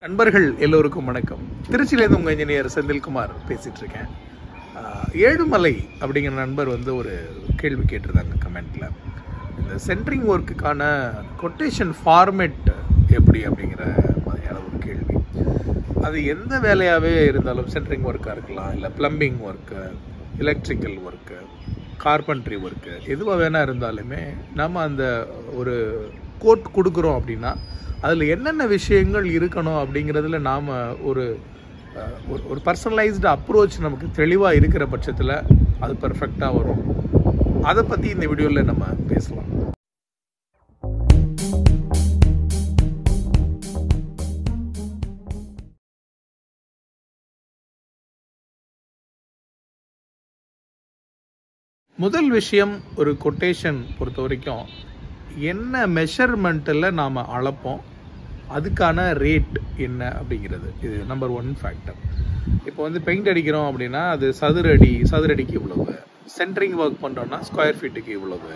நண்பர்கள் எல்லோருக்கும் வணக்கம். திருச்சியிலேருந்து உங்கள் இன்ஜினியர் செந்தில்குமார் பேசிகிட்டு இருக்கேன். ஏழுமலை அப்படிங்கிற நண்பர் ஒரு கேள்வி கேட்டிருந்தாங்க கமெண்ட்டில். இந்த சென்ட்ரிங் ஒர்க்குக்கான கொட்டேஷன் ஃபார்மேட் எப்படி அப்படிங்கிற மாதிரியான ஒரு கேள்வி. அது எந்த வேலையாகவே இருந்தாலும், சென்ட்ரிங் ஒர்க்காக இருக்கலாம், இல்லை plumbing work, electrical work, carpentry work, எதுவாக வேணால் இருந்தாலுமே நம்ம அந்த ஒரு கோட் கொடுக்குறோம் அப்படின்னா அதில் என்னென்ன விஷயங்கள் இருக்கணும் அப்படிங்கிறதுல நாம் ஒரு பர்சனலைஸ்டு அப்ரோச் நமக்கு தெளிவாக இருக்கிற பட்சத்தில் அது பர்ஃபெக்டாக வரும். அதை பற்றி இந்த வீடியோவில் நம்ம பேசலாம். முதல் விஷயம், ஒரு கொட்டேஷன் பொறுத்த வரைக்கும் என்ன மெஷர்மெண்ட்டில் நாம் அளப்போம், அதுக்கான ரேட் என்ன அப்படிங்கிறது, இது நம்பர் 1 ஃபேக்டர். இப்போ பெயிண்ட் அடிக்கிறோம் அப்படின்னா அது சதுரடிக்கு இவ்வளவு, சென்ட்ரிங் ஒர்க் பண்ணுறோன்னா ஸ்கொயர் ஃபீட்டுக்கு இவ்வளவு,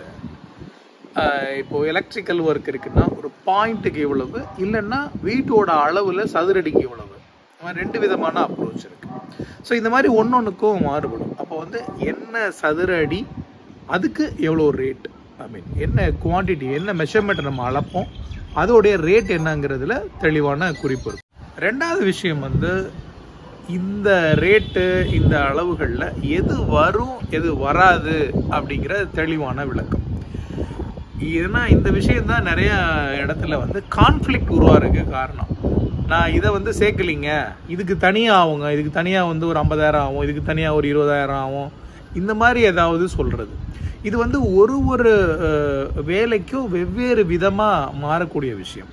இப்போது எலக்ட்ரிக்கல் ஒர்க் இருக்குன்னா ஒரு பாயிண்ட்டுக்கு இவ்வளவு, இல்லைன்னா வீட்டோட அளவில் சதுரடிக்கு இவ்வளவு. இந்த மாதிரி 2 விதமான அப்ரோச் இருக்குது. ஸோ இந்த மாதிரி ஒன்னொன்றுக்கும் மாறுபடும். அப்போ என்ன சதுர அடி, அதுக்கு எவ்வளோ ரேட், என்ன குவான்டிட்டி, என்ன மெஷர்மெண்ட் நம்ம அளப்போம், அதோடைய ரேட் என்னங்கிறதுல தெளிவான குறிப்பு இருக்கும். ரெண்டாவது விஷயம் இந்த ரேட்டு, இந்த அளவுகளில் எது வரும் எது வராது அப்படிங்கிற தெளிவான விளக்கம். ஏன்னா இந்த விஷயம்தான் நிறைய இடத்துல கான்ஃப்ளிக்ட் உருவாருக்கு காரணம். நான் இதை சேர்க்கலிங்க, இதுக்கு தனியாக ஆகுங்க, இதுக்கு தனியாக ஒரு 50,000 ஆகும், இதுக்கு தனியாக ஒரு 20,000 ஆகும், இந்த மாதிரி ஏதாவது சொல்கிறது. இது ஒரு வேலைக்கும் வெவ்வேறு விதமாக மாறக்கூடிய விஷயம்.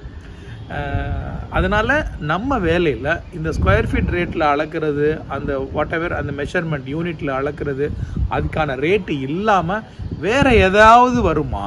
அதனால் நம்ம வேலையில் இந்த ஸ்கொயர் ஃபீட் ரேட்டில் அளக்கிறது, அந்த வாட்டெவர் அந்த மெஷர்மெண்ட் யூனிட்டில் அளக்கிறது, அதுக்கான ரேட்டு இல்லாமல் வேறு ஏதாவது வருமா,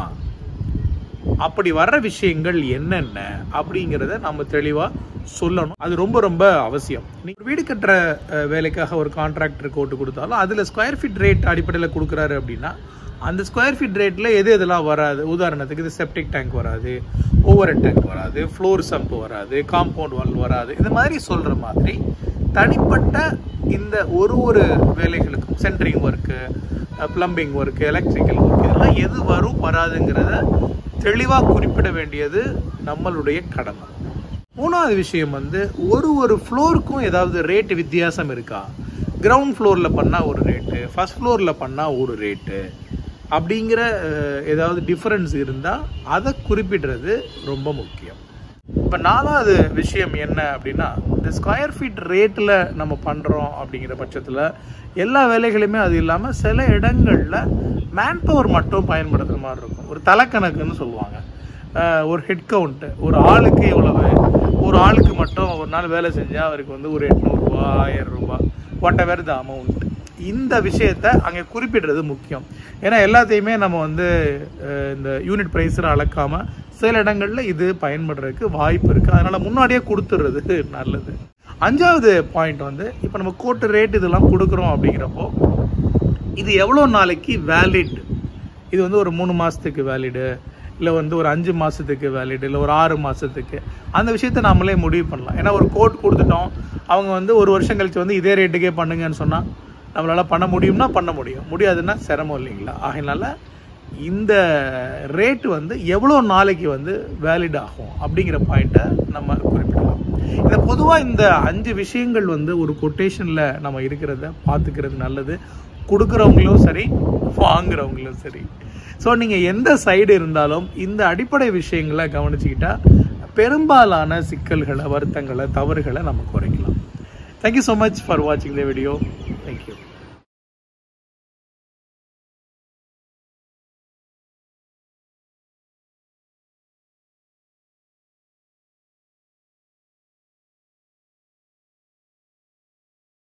அப்படி வர்ற விஷயங்கள் என்னென்ன அப்படிங்கிறத நம்ம தெளிவாக சொல்லணும். அது ரொம்ப ரொம்ப அவசியம். நீங்கள் வீடு கட்டுற வேலைக்காக ஒரு கான்ட்ராக்டர் கோட்டு கொடுத்தாலும் அதில் ஸ்கொயர் ஃபீட் ரேட் அடிப்படையில் கொடுக்குறாரு அப்படின்னா அந்த ஸ்கொயர் ஃபீட் ரேட்டில் எதெல்லாம் வராது, உதாரணத்துக்கு இது செப்டிக் டேங்க் வராது, ஓவர் ஹெட் டேங்க் வராது, ஃப்ளோர் சம்ப் வராது, காம்பவுண்ட் வால் வராது, இந்த மாதிரி சொல்கிற மாதிரி தனிப்பட்ட இந்த ஒரு வேலைகளுக்கும், centring work, plumbing work, electrical work, இதெல்லாம் எது வரும் வராதுங்கிறத தெளிவாக குறிப்பிட வேண்டியது நம்மளுடைய கடமை. மூணாவது விஷயம் ஒரு ஃப்ளோருக்கும் ஏதாவது ரேட்டு வித்தியாசம் இருக்கா, கிரவுண்ட் ஃப்ளோரில் பண்ணால் ஒரு ரேட்டு, ஃபர்ஸ்ட் ஃப்ளோரில் பண்ணால் ஒரு ரேட்டு அப்படிங்கிற ஏதாவது டிஃப்ரென்ஸ் இருந்தால் அதை குறிப்பிடுறது ரொம்ப முக்கியம். இப்போ 4வது விஷயம் என்ன அப்படின்னா, இந்த ஸ்கொயர் ஃபீட் ரேட்டில் நம்ம பண்ணுறோம் அப்படிங்கிற பட்சத்தில் எல்லா வேலைகளுமே அது இல்லாமல் சில இடங்களில் மேன் பவர் மட்டும் பயன்படுத்துகிற மாதிரி இருக்கும். ஒரு தலைக்கணக்குன்னு சொல்லுவாங்க. ஒரு ஹெட் கவுண்ட்டு, ஒரு ஆளுக்கு இவ்வளவு, ஒரு ஆளுக்கு மட்டும் ஒரு நாள் வேலை செஞ்சால் அவருக்கு ஒரு 800 ரூபா, 1000 ரூபா, வாட்டெவர் த அமௌண்ட், இந்த விஷயத்தை அங்கே குறிப்பிடுறது முக்கியம். ஏன்னா எல்லாத்தையுமே நம்ம இந்த யூனிட் ப்ரைஸில் அளக்காமல் சில இடங்களில் இது பயன்படுறதுக்கு வாய்ப்பு இருக்குது. அதனால் முன்னாடியே கொடுத்துடுறது நல்லது. 5வது பாயிண்ட் இப்போ நம்ம கோட்டு ரேட் இதெல்லாம் கொடுக்குறோம் அப்படிங்கிறப்போ இது எவ்வளோ நாளைக்கு வேலிட், இது ஒரு 3 மாதத்துக்கு வேலிடு, இல்லை ஒரு 5 மாதத்துக்கு வேலிடு, இல்லை ஒரு 6 மாதத்துக்கு, அந்த விஷயத்தை நம்மளே முடிவு பண்ணலாம். ஏன்னா ஒரு கோட் கொடுத்துட்டோம், அவங்க 1 வருஷம் கழிச்சு இதே ரேட்டுக்கே பண்ணுங்கன்னு சொன்னால் நம்மளால் பண்ண முடியும்னா பண்ண முடியும், முடியாதுன்னா சிரமம் இல்லைங்களா. ஆகையினால இந்த ரேட்டு எவ்வளோ நாளைக்கு வேலிட் ஆகும் அப்படிங்கிற பாயிண்ட்டை நம்ம குறிப்பிடலாம். இதை பொதுவாக இந்த 5 விஷயங்கள் ஒரு கொட்டேஷனில் நம்ம இருக்கிறத பார்த்துக்கிறது நல்லது. கொடுக்குறவங்களும் சரி, வாங்குறவங்களும் சரி. ஸோ நீங்கள் எந்த சைடு இருந்தாலும் இந்த அடிப்படை விஷயங்களை கவனிச்சுக்கிட்டா பெரும்பாலான சிக்கல்களை, வருத்தங்களை, தவறுகளை நம்ம குறைக்கலாம். தேங்க்யூ ஸோ மச் ஃபார் வாட்சிங் த வீடியோ.